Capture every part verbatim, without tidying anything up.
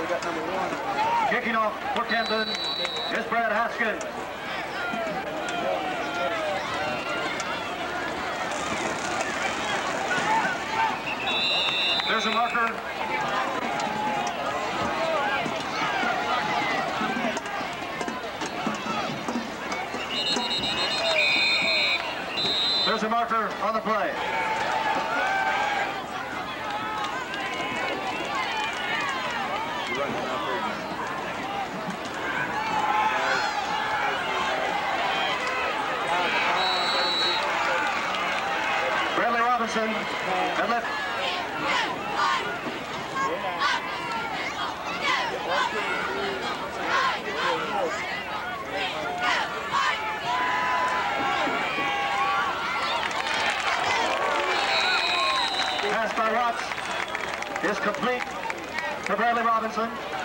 Kicking off for Camden is Brad Haskins. There's a marker. There's a marker on the play. Bradley Robinson and left. Pass by Watts is complete to Bradley Robinson.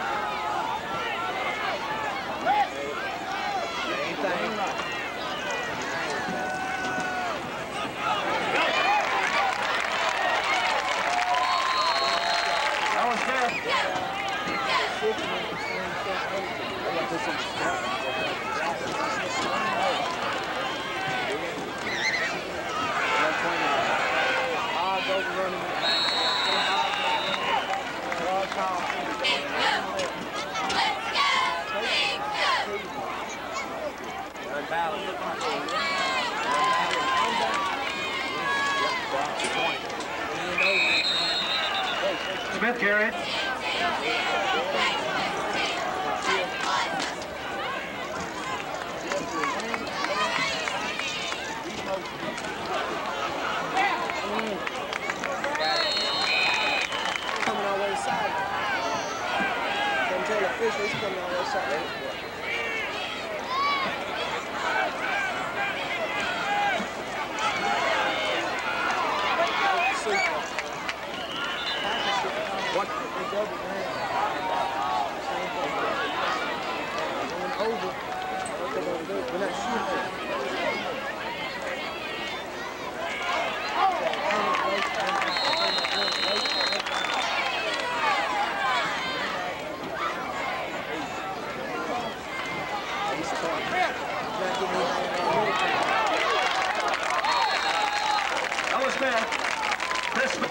That was good. Smith carried. Coming all the way side. Come tell the fish he's coming all the way side. What? Over. We're not shooting. That was Smith. Chris Smith.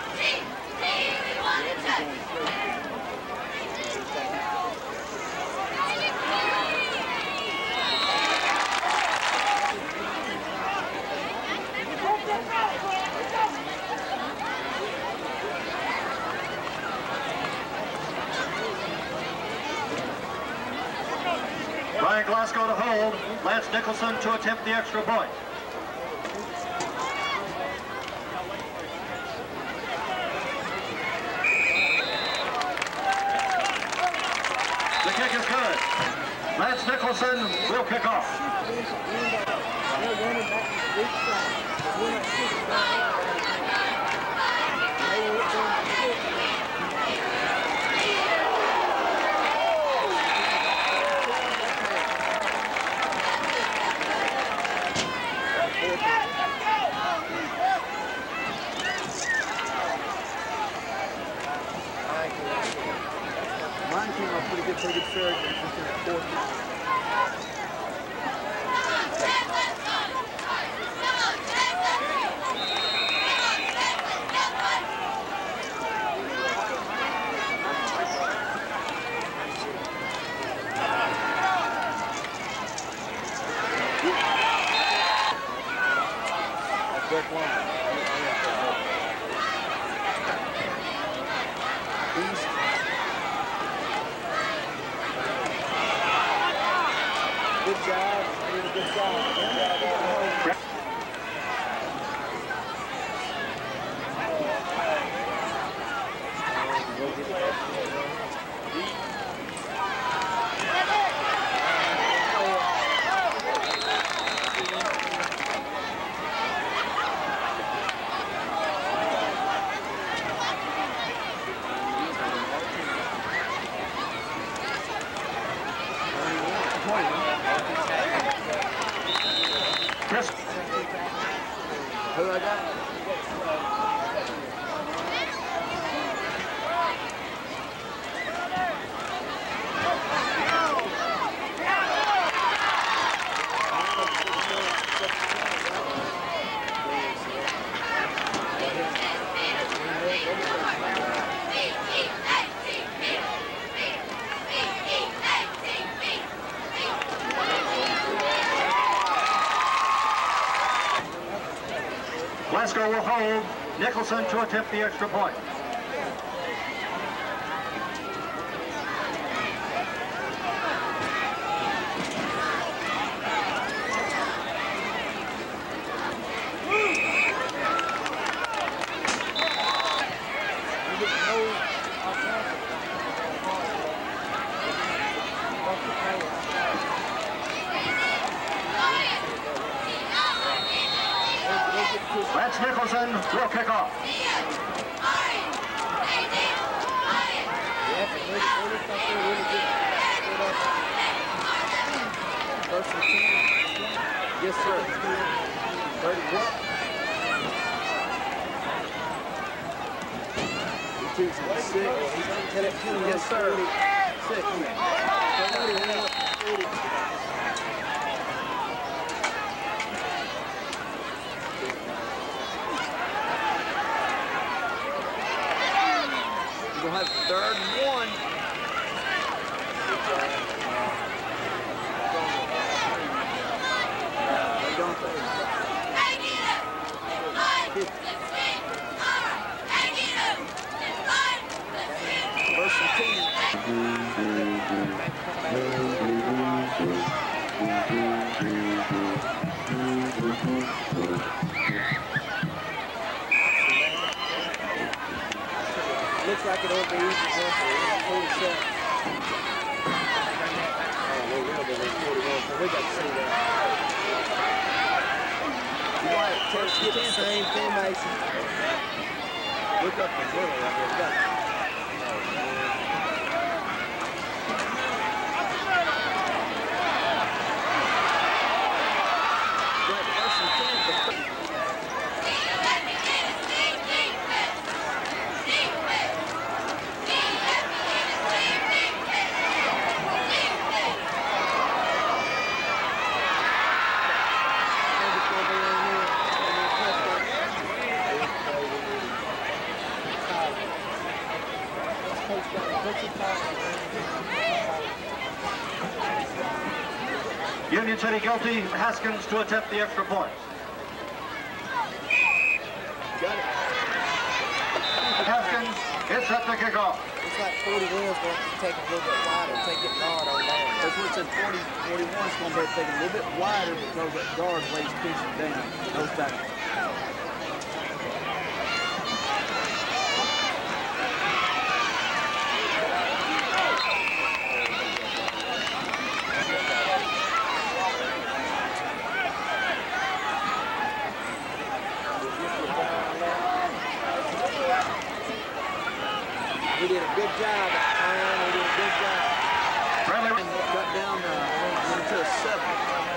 Ryan Glasgow to hold. Lance Nicholson to attempt the extra point. The kick is good. Lance Nicholson will kick off. Mine came out pretty good, pretty good third. Just in the fourth. Back line. Briscoe will hold Nicholson to attempt the extra point. Lance Nicholson will kick off. Yes, sir. thirty-one. Yes, sir. Six. We'll have third and one. First and ten. Looks like it over easy one for forty-seven. Oh, we're real big forty-one, so we got to see that. You might touch the same thing, Mason. Look up the middle right here. Got it. Got first and ten. Union City guilty. Haskins to attempt the extra point. Got it. Haskins is set to kick off. It's like forty-one's going to take a little bit wider, take it guard on down. That's what it said, forty, forty-one's going to be taking a little bit wider because that guard weighs pitching down. Those back. We did a good job, man. We did a good job. Bradley got down uh, into a seven.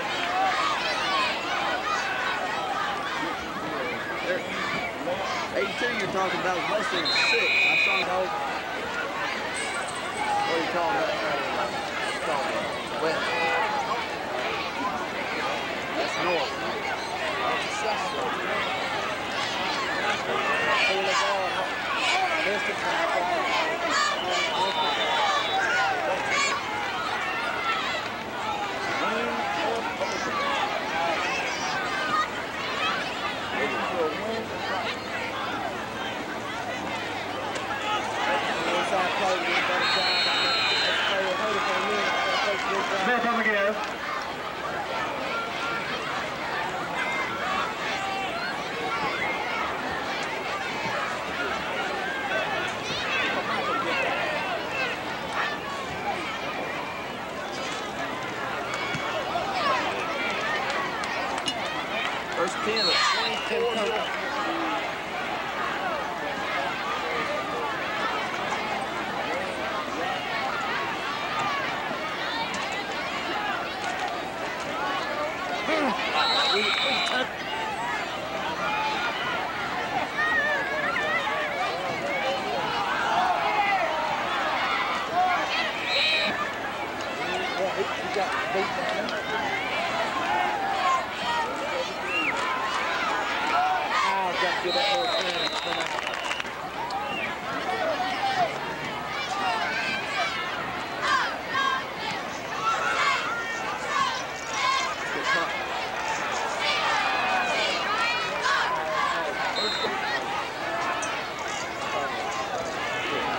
There. eighty-two you're talking about was mostly a six. I saw it over. What do you call that? It's called west. That's north. That's south. Pull the ball. Missed it. Smith on the give. First ten of twenty-four.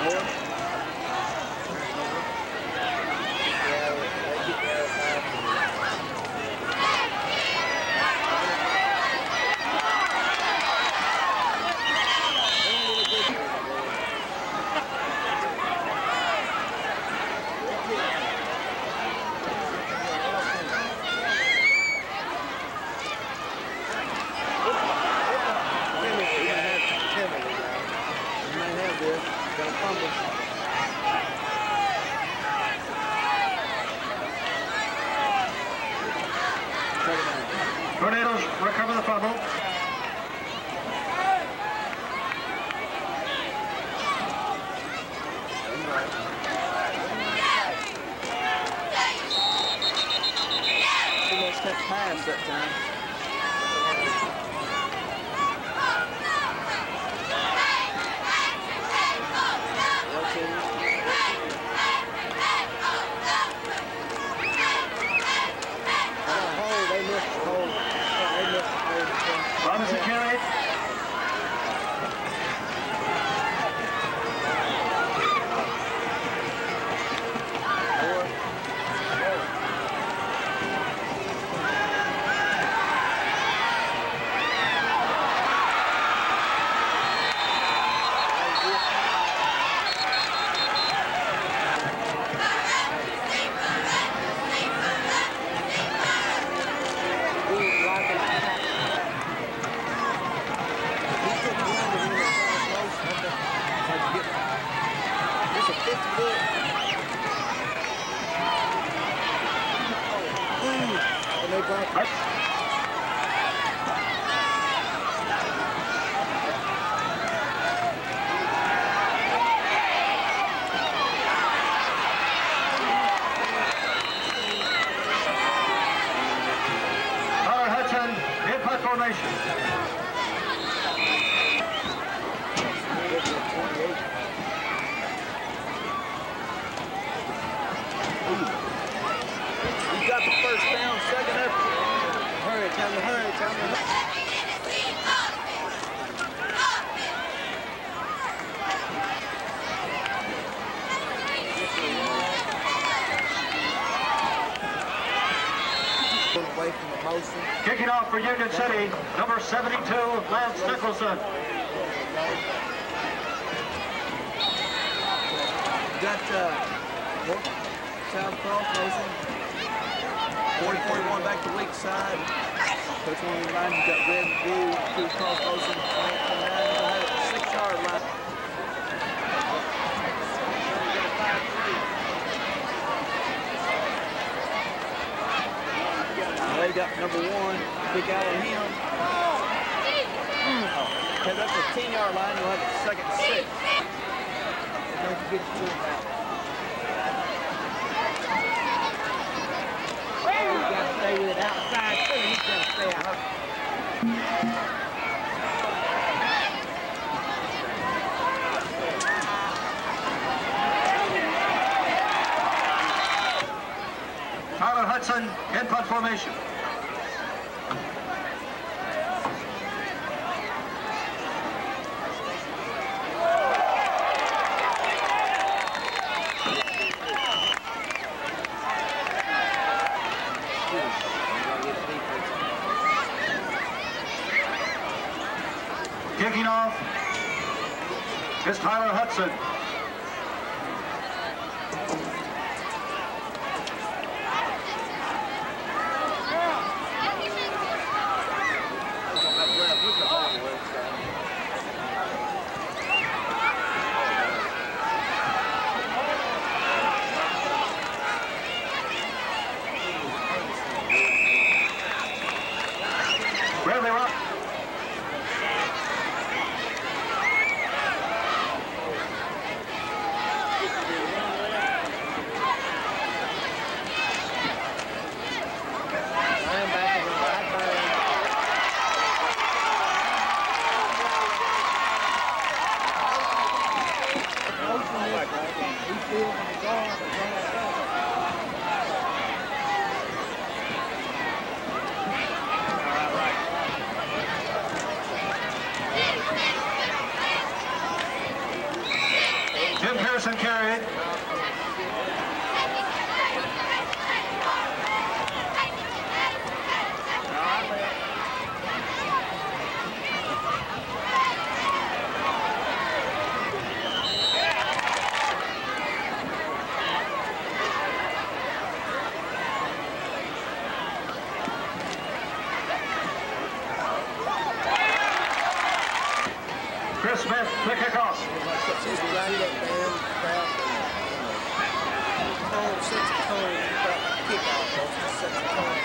Tornadoes recover the fumble. Too much step pass that time. Robinson carried. Tyler Hudson in punt formation. You got the first down, second effort. Hurry, time to hurry, time to hurry. Away from the motion. Kicking off for Union City, number seventy-two, Lance Nicholson. Got uh, South Cross motion. forty forty-one back to weak side. Coach one of the line, you got red and blue, two cross motion. Six yard line. They got number one, big out on him. Okay, that's a ten yard line, you'll have a second and six. Don't forget to do that. You got to stay with it outside too. He's got to stay out. Tyler Hudson in punt formation. Kicking off is Tyler Hudson. Bradley Rock. Jim Anderson carried. Chris Smith, the kickoff. She's right up there. Tone, sets a tone. Kickoff, just sets a tone.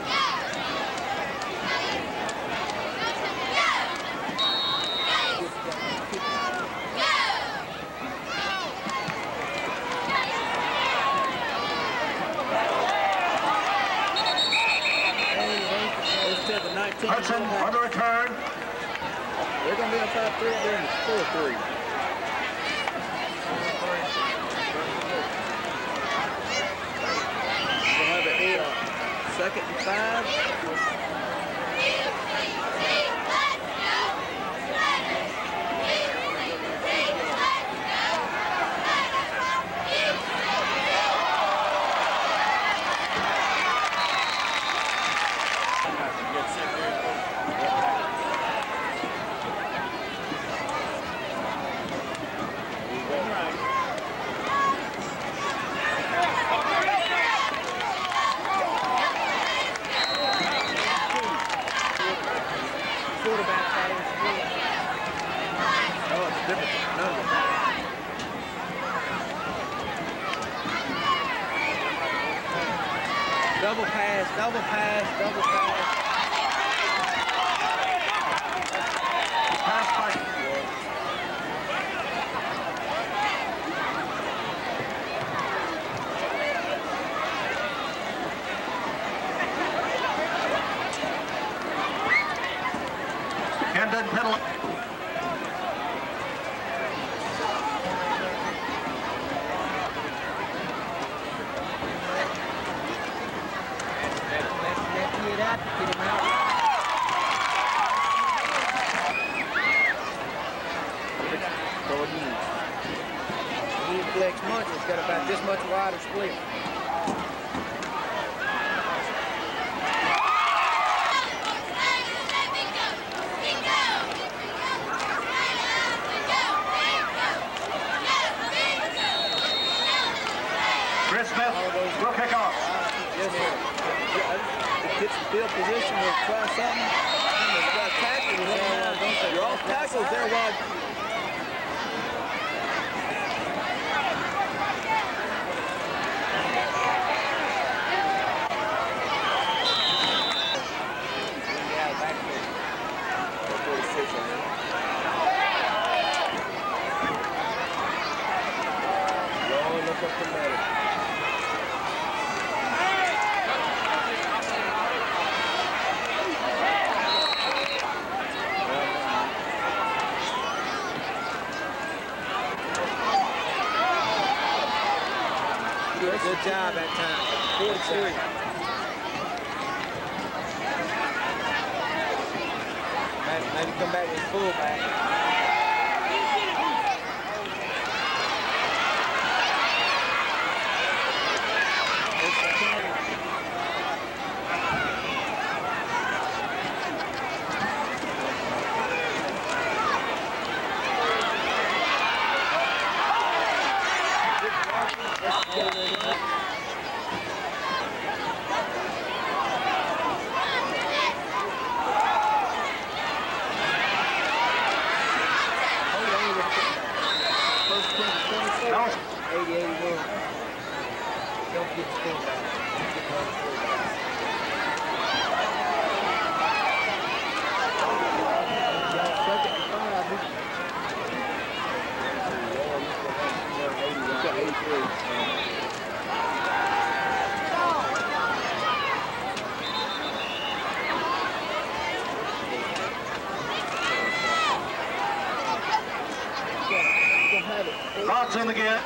Hudson on the return. They're going to be on five three, they're in four three. We'll have it here. Second and five. Double pass, double pass, double pass. Pass by. Camden penalty. Flex Munch has got about this much wider split. Chris Smith will kick off. Yes, sir. It gets the field position, we'll try something. It's got tackles there. You're off tackles there, Rod. Look up the middle. Good job that time. forty-three. Maybe, maybe come back with fullback. eighty eighty-one. Don't get the fullback. Get the fullback. Second and five. He's got eighty-three. Thoughts in the game.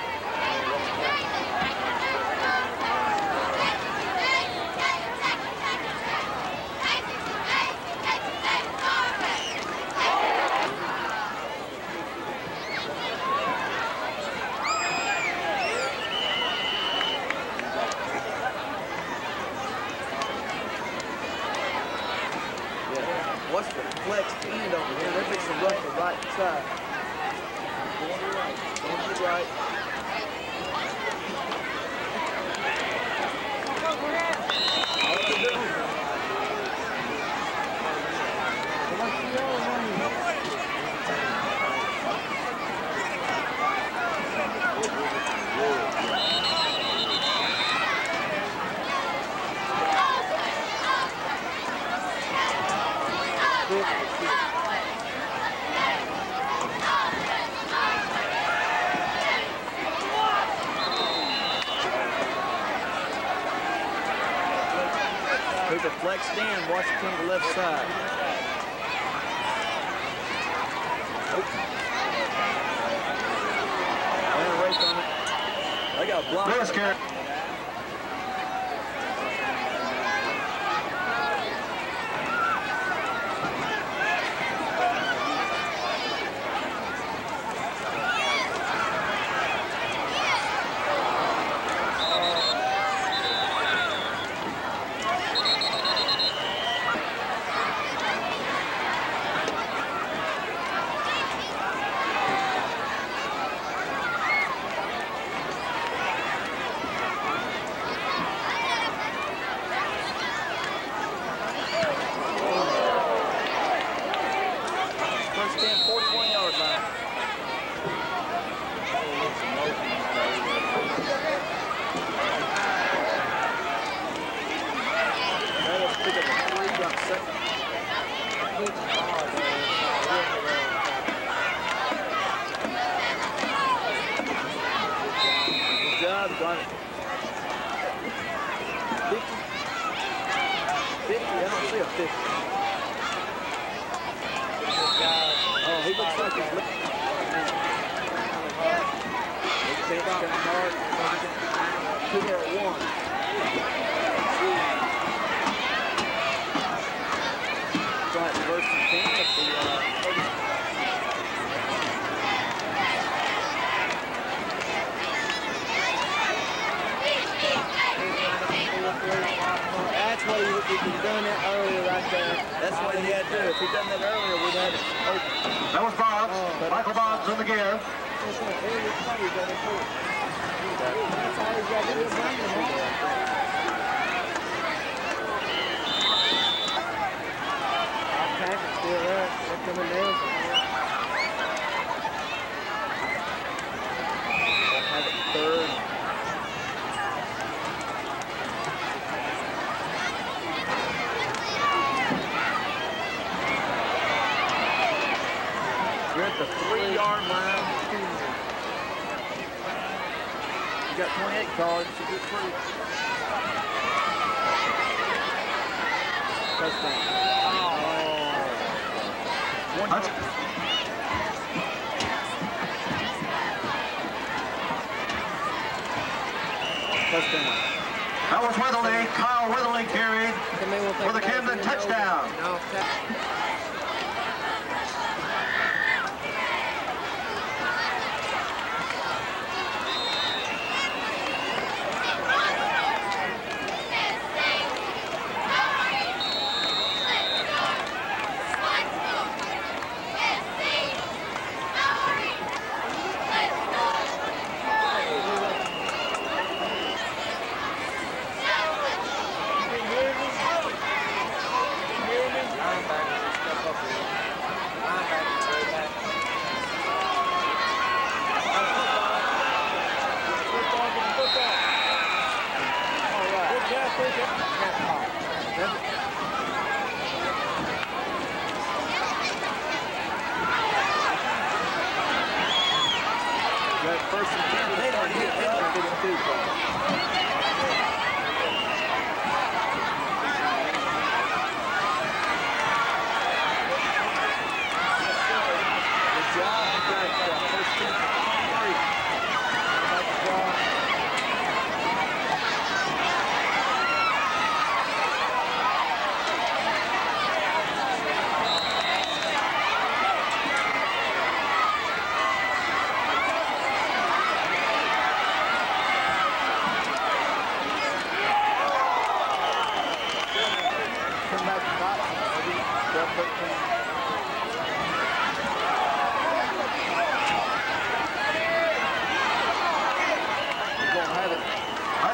right side. Going to the right. Going to the right. There's a flex stand. Watch it come to the left side. And a race on it. They got a block. Lewis carry. That was Boggs. Oh, Michael Boggs in the gear. Third. You're at the three-yard line. You got twenty-eight cards. So get through. Touchdown. Oh. One touchdown. Touchdown. That was Witherly. Kyle Witherly carried for the Camden touchdown. No.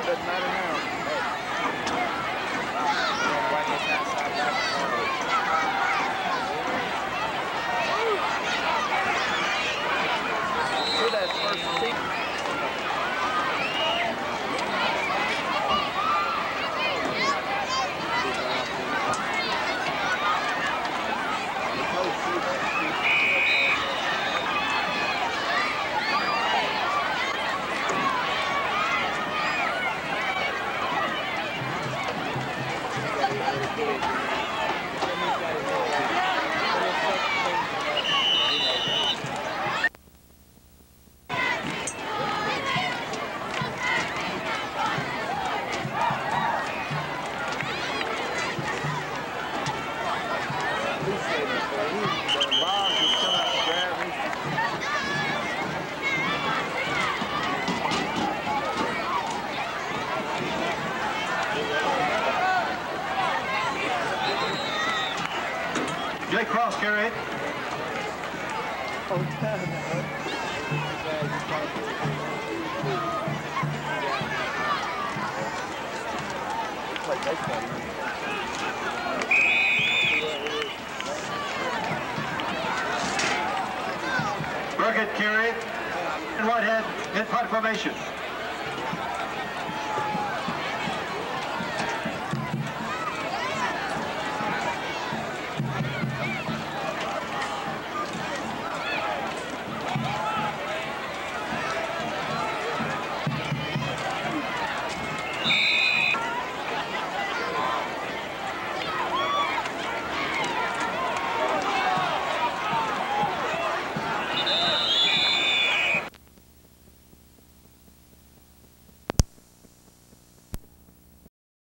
doesn't matter now. See that first seat. Jay Cross carried. Oh, damn. Like baseball. Burkett carried. And Whitehead in punt formation.